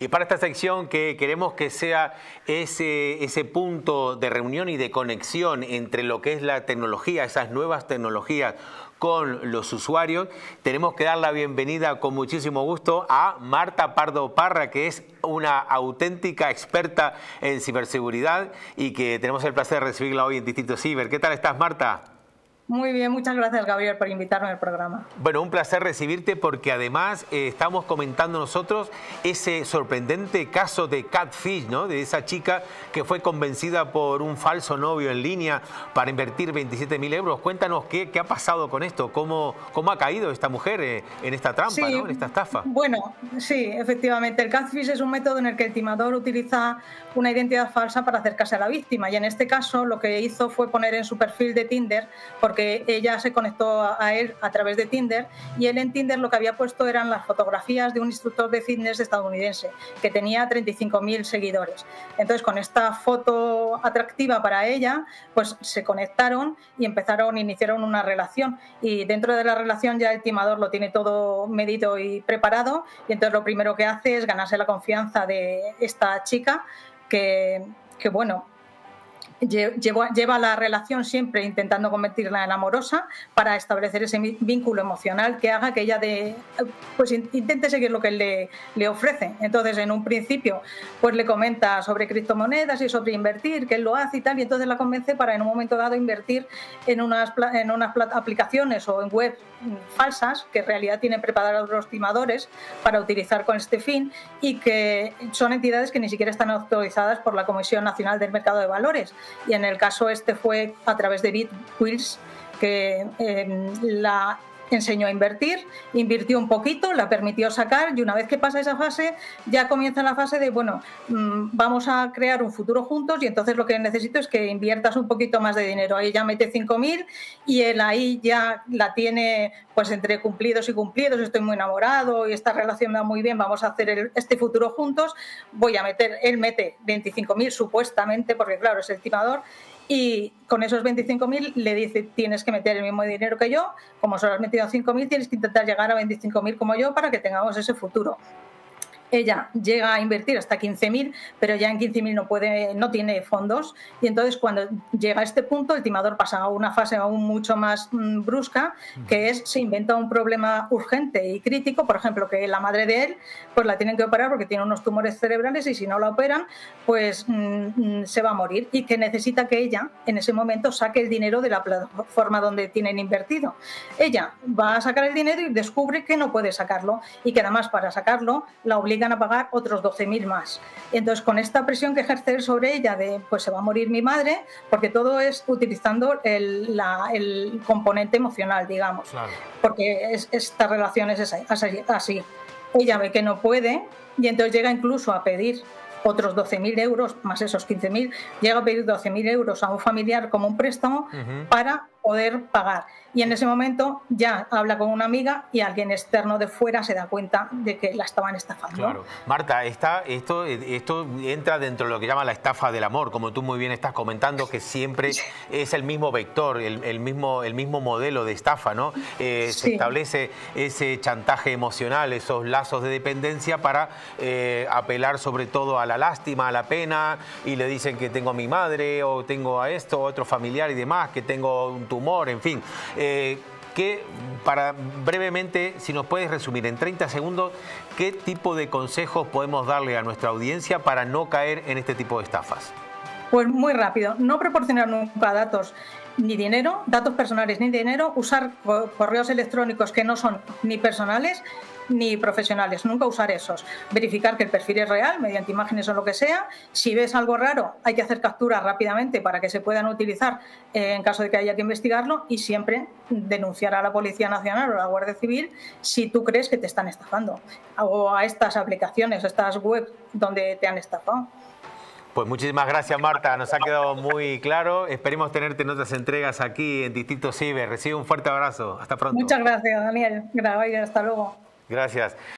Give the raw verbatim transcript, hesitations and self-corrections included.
Y para esta sección que queremos que sea ese, ese punto de reunión y de conexión entre lo que es la tecnología, esas nuevas tecnologías con los usuarios, tenemos que dar la bienvenida con muchísimo gusto a Marta Pardo Parra, que es una auténtica experta en ciberseguridad y que tenemos el placer de recibirla hoy en Distrito Ciber. ¿Qué tal estás, Marta? Muy bien, muchas gracias, Gabriel, por invitarme al programa. Bueno, un placer recibirte porque además eh, estamos comentando nosotros ese sorprendente caso de catfish, ¿no? De esa chica que fue convencida por un falso novio en línea para invertir veintisiete mil euros. Cuéntanos qué, qué ha pasado con esto, cómo, cómo ha caído esta mujer eh, en esta trampa, sí, ¿no? En esta estafa. Bueno, sí, efectivamente. El catfish es un método en el que el timador utiliza una identidad falsa para acercarse a la víctima, y en este caso lo que hizo fue poner en su perfil de Tinder, porque ella se conectó a él a través de Tinder, y él en Tinder lo que había puesto eran las fotografías de un instructor de fitness estadounidense que tenía treinta y cinco mil seguidores. Entonces, con esta foto atractiva para ella, pues se conectaron y empezaron, iniciaron una relación, y dentro de la relación ya el timador lo tiene todo medido y preparado, y entonces lo primero que hace es ganarse la confianza de esta chica que, que bueno, Lleva, lleva la relación siempre intentando convertirla en amorosa para establecer ese vínculo emocional que haga que ella de, pues intente seguir lo que él le, le ofrece. Entonces, en un principio, pues le comenta sobre criptomonedas y sobre invertir, que él lo hace y tal, y entonces la convence para en un momento dado invertir en unas, en unas aplicaciones o en web falsas que en realidad tienen preparados los timadores para utilizar con este fin, y que son entidades que ni siquiera están autorizadas por la Comisión Nacional del Mercado de Valores. Y en el caso este fue a través de Bitwheels, que eh, la enseñó a invertir, invirtió un poquito, la permitió sacar, y una vez que pasa esa fase ya comienza la fase de, bueno, mmm, vamos a crear un futuro juntos, y entonces lo que necesito es que inviertas un poquito más de dinero. Ahí ya mete cinco mil y él ahí ya la tiene pues entre cumplidos y cumplidos, estoy muy enamorado y esta relación me va muy bien, vamos a hacer el, este futuro juntos, voy a meter, él mete veinticinco mil supuestamente, porque claro, es el timador, y con esos veinticinco mil le dice, tienes que meter el mismo dinero que yo, como solo has metido cinco mil, tienes que intentar llegar a veinticinco mil como yo para que tengamos ese futuro. Ella llega a invertir hasta quince mil, pero ya en quince mil no puede, no tiene fondos, y entonces cuando llega a este punto el timador pasa a una fase aún mucho más mmm, brusca, que es, se inventa un problema urgente y crítico, por ejemplo, que la madre de él pues la tienen que operar porque tiene unos tumores cerebrales, y si no la operan pues mmm, se va a morir, y que necesita que ella en ese momento saque el dinero de la plataforma donde tienen invertido. Ella va a sacar el dinero y descubre que no puede sacarlo, y que además para sacarlo la obliga a pagar otros doce mil más. Y entonces, con esta presión que ejerce sobre ella de pues se va a morir mi madre, porque todo es utilizando el, la, el componente emocional, digamos, claro. Porque es, esta relación es así, así. Ella ve que no puede, y entonces llega incluso a pedir otros doce mil euros, más esos quince mil, llega a pedir doce mil euros a un familiar como un préstamo uh-huh. para poder pagar. Y en ese momento ya habla con una amiga y alguien externo de fuera se da cuenta de que la estaban estafando. Claro. Marta, está, esto, esto entra dentro de lo que llama la estafa del amor, como tú muy bien estás comentando, que siempre es el mismo vector, el, el, mismo, el mismo modelo de estafa, ¿no? Eh, sí. Se establece ese chantaje emocional, esos lazos de dependencia para eh, apelar sobre todo a la lástima, a la pena, y le dicen que tengo a mi madre, o tengo a esto, a otro familiar y demás, que tengo un tumor, en fin. Eh, que para brevemente, si nos puedes resumir en treinta segundos, ¿qué tipo de consejos podemos darle a nuestra audiencia para no caer en este tipo de estafas? Pues muy rápido, no proporcionar nunca datos ni dinero, datos personales ni dinero, usar correos electrónicos que no son ni personales ni profesionales, nunca usar esos, verificar que el perfil es real mediante imágenes o lo que sea. Si ves algo raro hay que hacer capturas rápidamente para que se puedan utilizar eh, en caso de que haya que investigarlo, y siempre denunciar a la Policía Nacional o a la Guardia Civil si tú crees que te están estafando, o a estas aplicaciones, a estas webs donde te han estafado. Pues muchísimas gracias, Marta, nos ha quedado muy claro. Esperemos tenerte en otras entregas aquí en Distrito Ciber. Recibe un fuerte abrazo. Hasta pronto. Muchas gracias, Daniel. Hasta luego. Gracias.